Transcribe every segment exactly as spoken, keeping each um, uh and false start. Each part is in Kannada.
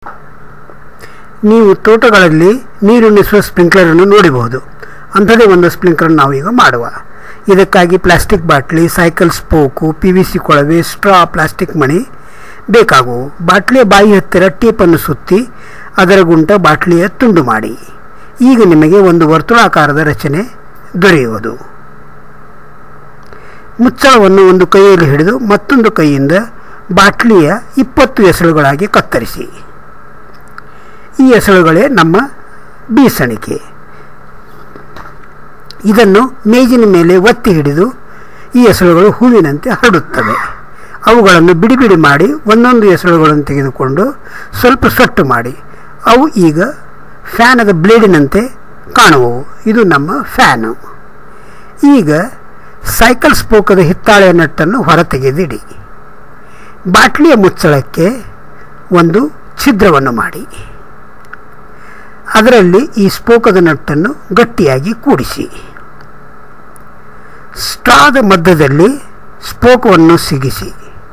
ನೀವು ತೋಟಗಳಲ್ಲಿ ನೀರುಣಿಸುವ ಸ್ಪ್ರಿಂಕ್ಲರನ್ನು ನೋಡಬಹುದು. ಅಂಥದ್ದೇ ಒಂದು ಸ್ಪ್ರಿಂಕ್ಲರ್ ನಾವು ಈಗ ಮಾಡುವ. ಇದಕ್ಕಾಗಿ ಪ್ಲಾಸ್ಟಿಕ್ ಬಾಟ್ಲಿ, cycle spoke, P V C ಕೊಳವೆ, ಸ್ಟ್ರಾ, ಪ್ಲಾಸ್ಟಿಕ್ ಮಣಿ ಬೇಕಾಗುವು. ಬಾಟ್ಲಿಯ ಬಾಯಿ ಹತ್ತಿರ ಟೇಪನ್ನು ಸುತ್ತಿ ಅದರ ಗುಂಟ ಬಾಟ್ಲಿಯ ತುಂಡು ಮಾಡಿ. ಈಗ ನಿಮಗೆ ಒಂದು ವರ್ತುಳಾಕಾರದ ರಚನೆ ದೊರೆಯುವುದು. ಮುಚ್ಚಳವನ್ನು ಒಂದು ಕೈಯಲ್ಲಿ ಹಿಡಿದು ಮತ್ತೊಂದು ಕೈಯಿಂದ ಬಾಟ್ಲಿಯ ಇಪ್ಪತ್ತು ಎಸಳುಗಳಾಗಿ ಕತ್ತರಿಸಿ. ಈ ಎಸಳುಗಳೇ ನಮ್ಮ ಬೀಸಣಿಕೆ. ಇದನ್ನು ಮೇಜಿನ ಮೇಲೆ ಒತ್ತಿ ಹಿಡಿದು ಈ ಎಸಳುಗಳು ಹೂವಿನಂತೆ ಹರಡುತ್ತವೆ. ಅವುಗಳನ್ನು ಬಿಡಿ ಬಿಡಿ ಮಾಡಿ ಒಂದೊಂದು ಎಸಳುಗಳನ್ನು ತೆಗೆದುಕೊಂಡು ಸ್ವಲ್ಪ ಸೊಟ್ಟು ಮಾಡಿ ಅವು ಈಗ ಫ್ಯಾನದ ಬ್ಲೇಡಿನಂತೆ ಕಾಣುವವು. ಇದು ನಮ್ಮ ಫ್ಯಾನು. ಈಗ ಸೈಕಲ್ ಸ್ಪೋಕದ ಹಿತ್ತಾಳೆಯ ನಟ್ಟನ್ನು ಹೊರತೆಗೆದಿಡಿ. ಬಾಟ್ಲಿಯ ಮುಚ್ಚಳಕ್ಕೆ ಒಂದು ಛಿದ್ರವನ್ನು ಮಾಡಿ ಅದರಲ್ಲಿ ಈ ಸ್ಪೋಕದ ನಟ್ಟನ್ನು ಗಟ್ಟಿಯಾಗಿ ಕೂಡಿಸಿ. ಸ್ಟ್ರಾದ ಮಧ್ಯದಲ್ಲಿ ಸ್ಪೋಕವನ್ನು ಸಿಗಿಸಿ.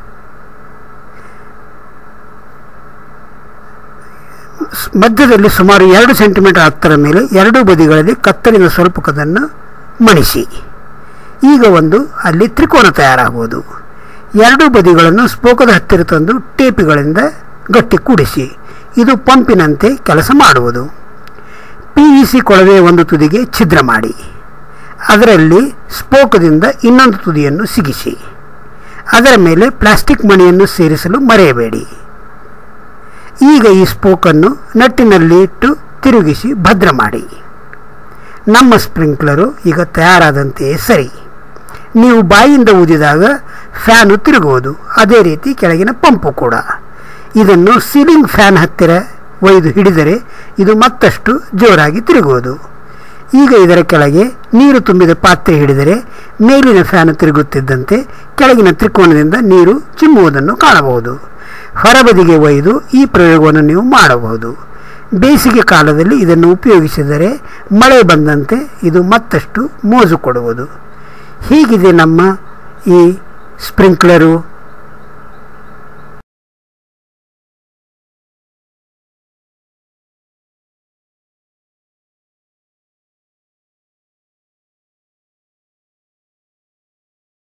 ಮಧ್ಯದಲ್ಲಿ ಸುಮಾರು ಎರಡು ಸೆಂಟಿಮೀಟರ್ ಹತ್ತರ ಮೇಲೆ ಎರಡೂ ಬದಿಗಳಲ್ಲಿ ಕತ್ತರಿನ ಸ್ವಲ್ಪಕದನ್ನು ಮಣಿಸಿ. ಈಗ ಒಂದು ಅಲ್ಲಿ ತ್ರಿಕೋನ ತಯಾರಾಗುವುದು. ಎರಡೂ ಬದಿಗಳನ್ನು ಸ್ಪೋಕದ ಹತ್ತಿರ ತಂದು ಟೇಪಿಗಳಿಂದ ಗಟ್ಟಿ ಕೂಡಿಸಿ. ಇದು ಪಂಪಿನಂತೆ ಕೆಲಸ ಮಾಡುವುದು. ಪಿ ವಿ ಸಿ ಕೊಳವೆ ಒಂದು ತುದಿಗೆ ಛಿದ್ರ ಮಾಡಿ ಅದರಲ್ಲಿ ಸ್ಪೋಕದಿಂದ ಇನ್ನೊಂದು ತುದಿಯನ್ನು ಸಿಗಿಸಿ. ಅದರ ಮೇಲೆ ಪ್ಲಾಸ್ಟಿಕ್ ಮಣಿಯನ್ನು ಸೇರಿಸಲು ಮರೆಯಬೇಡಿ. ಈಗ ಈ ಸ್ಪೋಕನ್ನು ನಟ್ಟಿನಲ್ಲಿ ಇಟ್ಟು ತಿರುಗಿಸಿ ಭದ್ರ ಮಾಡಿ. ನಮ್ಮ ಸ್ಪ್ರಿಂಕ್ಲರು ಈಗ ತಯಾರಾದಂತೆಯೇ ಸರಿ. ನೀವು ಬಾಯಿಯಿಂದ ಊದಿದಾಗ ಫ್ಯಾನು ತಿರುಗುವುದು. ಅದೇ ರೀತಿ ಕೆಳಗಿನ ಪಂಪು ಕೂಡ. ಇದನ್ನು ಸೀಲಿಂಗ್ ಫ್ಯಾನ್ ಹತ್ತಿರ ಒಯ್ದು ಹಿಡಿದರೆ ಇದು ಮತ್ತಷ್ಟು ಜೋರಾಗಿ ತಿರುಗುವುದು. ಈಗ ಇದರ ಕೆಳಗೆ ನೀರು ತುಂಬಿದ ಪಾತ್ರೆ ಹಿಡಿದರೆ ಮೇಲಿನ ಫ್ಯಾನು ತಿರುಗುತ್ತಿದ್ದಂತೆ ಕೆಳಗಿನ ತ್ರಿಕೋನದಿಂದ ನೀರು ಚಿಮ್ಮುವುದನ್ನು ಕಾಣಬಹುದು. ಹೊರಬದಿಗೆ ಒಯ್ದು ಈ ಪ್ರಯೋಗವನ್ನು ನೀವು ಮಾಡಬಹುದು. ಬೇಸಿಗೆ ಕಾಲದಲ್ಲಿ ಇದನ್ನು ಉಪಯೋಗಿಸಿದರೆ ಮಳೆ ಬಂದಂತೆ ಇದು ಮತ್ತಷ್ಟು ಮೋಜು ಕೊಡುವುದು. ಹೀಗಿದೆ ನಮ್ಮ ಈ ಸ್ಪ್ರಿಂಕ್ಲರು